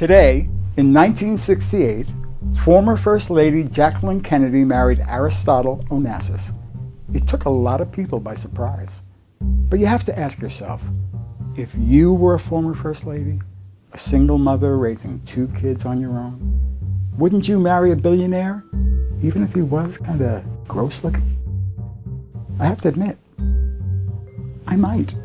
Today, in 1968, former First Lady Jacqueline Kennedy married Aristotle Onassis. It took a lot of people by surprise. But you have to ask yourself, if you were a former First Lady, a single mother raising 2 kids on your own, wouldn't you marry a billionaire, even if he was kind of gross looking? I have to admit, I might.